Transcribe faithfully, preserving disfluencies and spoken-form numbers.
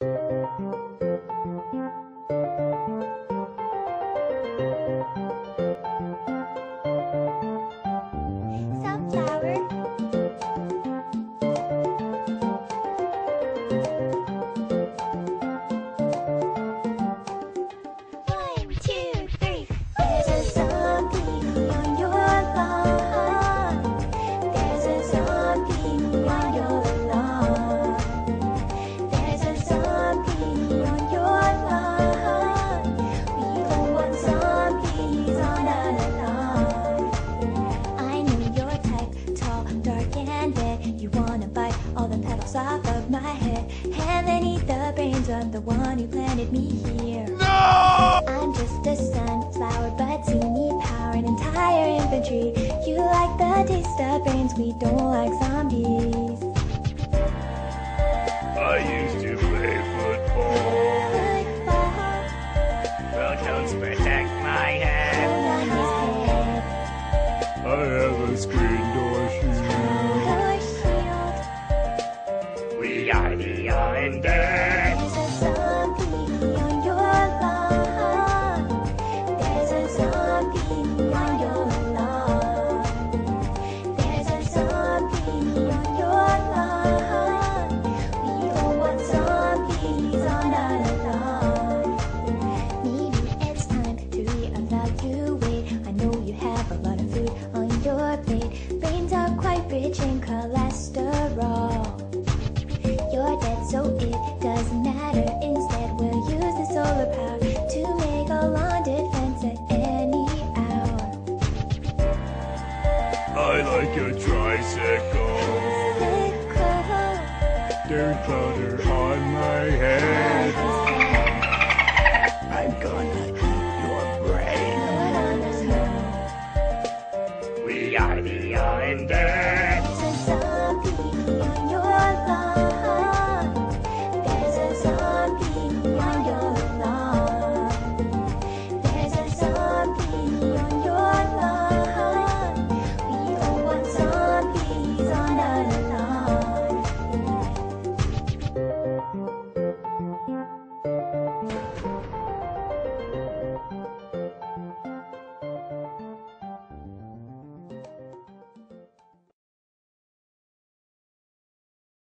Sunflower. One, two, three. There's a zombie on your lawn. There's a zombie on your lawn. There's a zombie on your lawn. We don't want zombies on our lawn. I know your type, tall, dark, and red. You wanna bite all the petals off of my head and then eat the brains of the one who planted me here. No! I'm just a sunflower, but you need power and entire infantry. You like the taste of brains, we don't like zombies. I used to play football. Football Well, cones protect my head. on his head, I have a screen door your shield. shield. We are the undead. There's a zombie on your lawn. There's a zombie on your lawn. There's a zombie on your lawn. We don't want zombies on our lawn. Maybe it's time to reevaluate. I know you have a lot of food on your plate. Brains are quite rich in cholesterol. You're dead, so it doesn't matter. Instead, we'll use the solar power to make a lawn defense at any hour. I like your tricycle. Sickle Dirt powder on my head. I'm gonna eat your brain. on the snow. We are the undead.